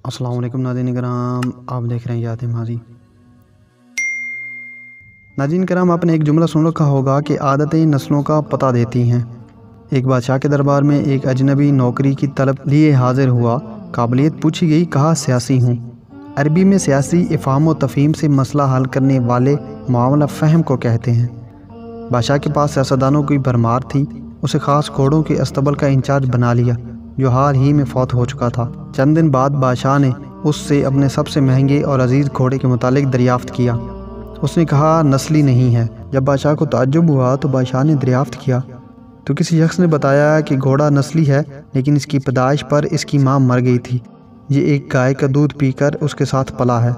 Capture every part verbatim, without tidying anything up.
अस्सलाम वालेकुम नाज़रीन कराम, आप देख रहे हैं याद माजी। नाज़रीन कराम, आपने एक जुमला सुन रखा होगा कि आदतें नस्लों का पता देती हैं। एक बादशाह के दरबार में एक अजनबी नौकरी की तलब लिए हाजिर हुआ। काबिलियत पूछी गई, कहा सियासी हूँ। अरबी में सियासी इफ़हाम व तफ़हीम से मसला हल करने वाले मामला फ़हम को कहते हैं। बादशाह के पास सियासतदानों की भरमार थी। उसे ख़ास घोड़ों के अस्तबल का इंचार्ज बना लिया, जो हाल ही में फौत हो चुका था। चंद दिन बाद बादशाह ने उससे अपने सबसे महंगे और अजीज़ घोड़े के मुतालिक दरियाफ़्त किया। उसने कहा नस्ली नहीं है। जब बादशाह को ताज्जुब हुआ तो बादशाह ने दरियाफ़्त किया तो किसी शख्स ने बताया कि घोड़ा नस्ली है, लेकिन इसकी पैदाइश पर इसकी माँ मर गई थी। ये एक गाय का दूध पीकर उसके साथ पला है।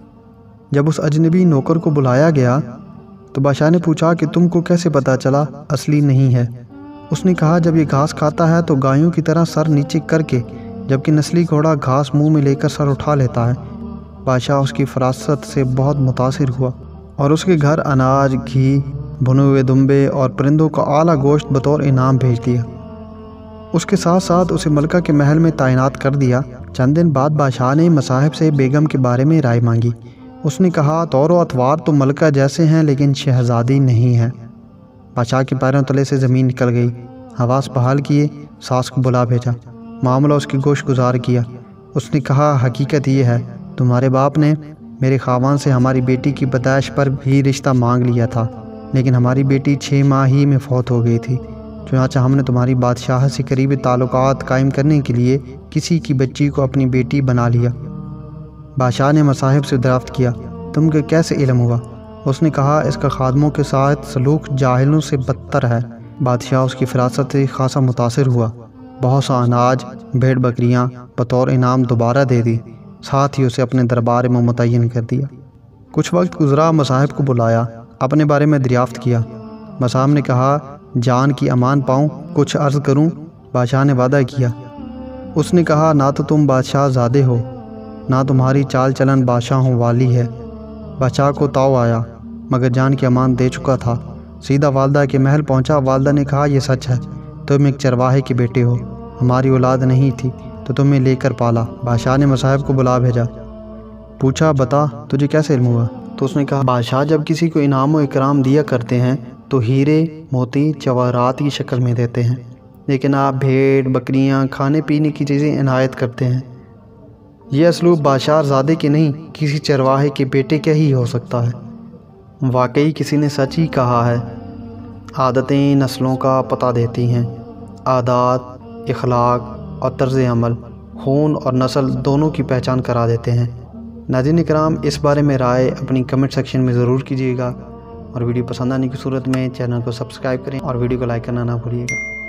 जब उस अजनबी नौकर को बुलाया गया तो बादशाह ने पूछा कि तुमको कैसे पता चला असली नहीं है। उसने कहा जब ये घास खाता है तो गायों की तरह सर नीचे करके, जबकि नस्ली घोड़ा घास मुंह में लेकर सर उठा लेता है। बादशाह उसकी फरासत से बहुत मुतासिर हुआ और उसके घर अनाज, घी, भुने हुए दुम्बे और परिंदों का आला गोश्त बतौर इनाम भेज दिया। उसके साथ साथ उसे मलका के महल में तैनात कर दिया। चंद दिन बाद बादशाह ने मसाहिब से बेगम के बारे में राय मांगी। उसने कहा तौर व अतवार तो मलका जैसे हैं, लेकिन शहजादी नहीं है। बादशाह के पैरों तले से ज़मीन निकल गई। हवास बहाल किए, सास को बुला भेजा, मामला उसकी गोश गुजार किया। उसने कहा हकीकत ये है, तुम्हारे बाप ने मेरे खावान से हमारी बेटी की पैदाइश पर भी रिश्ता मांग लिया था, लेकिन हमारी बेटी छः माह ही में फौत हो गई थी। चुनांचे हमने तुम्हारी बादशाह से करीबी ताल्लुकात कायम करने के लिए किसी की बच्ची को अपनी बेटी बना लिया। बादशाह ने मसाहिब से दरियाफ्त किया, तुमको कैसे इल्म हुआ? उसने कहा इसका खादमों के साथ सलूक जाहिलों से बदतर है। बादशाह उसकी फरासत से खासा मुतासिर हुआ। बहुत सा अनाज, भेड़ बकरियां बतौर इनाम दोबारा दे दी, साथ ही उसे अपने दरबार में मुतय्यन कर दिया। कुछ वक्त गुजरा, मसाहिब को बुलाया, अपने बारे में दरियाफ्त किया। मसाहिब ने कहा जान की अमान पाऊँ, कुछ अर्ज़ करूँ? बादशाह ने वादा किया। उसने कहा ना तो तुम बादशाह ज़ादे हो, ना तुम्हारी चाल चलन बादशाहों वाली है। बादशाह को ताव आया, मगर जान की अमान दे चुका था। सीधा वालदा के महल पहुंचा। वालदा ने कहा यह सच है, तुम एक चरवाहे के बेटे हो, हमारी औलाद नहीं थी तो तुम्हें लेकर पाला। बादशाह ने मसाहिब को बुला भेजा, पूछा बता तुझे कैसे इल्म हुआ? तो उसने कहा बादशाह जब किसी को इनाम व इकराम दिया करते हैं तो हीरे, मोती, जवाहरात की शक्ल में देते हैं, लेकिन आप भेड़, बकरियां, खाने पीने की चीज़ें इनायत करते हैं। यह असलूब बादशाह ज़ादे के नहीं, किसी चरवाहे के बेटे का ही हो सकता है। वाकई किसी ने सच ही कहा है, आदतें नस्लों का पता देती हैं। आदात, इखलाक और तर्ज़ अमल खून और नस्ल दोनों की पहचान करा देते हैं। नाज़रीन कराम, इस बारे में राय अपनी कमेंट सेक्शन में ज़रूर कीजिएगा और वीडियो पसंद आने की सूरत में चैनल को सब्सक्राइब करें और वीडियो को लाइक करना ना भूलिएगा।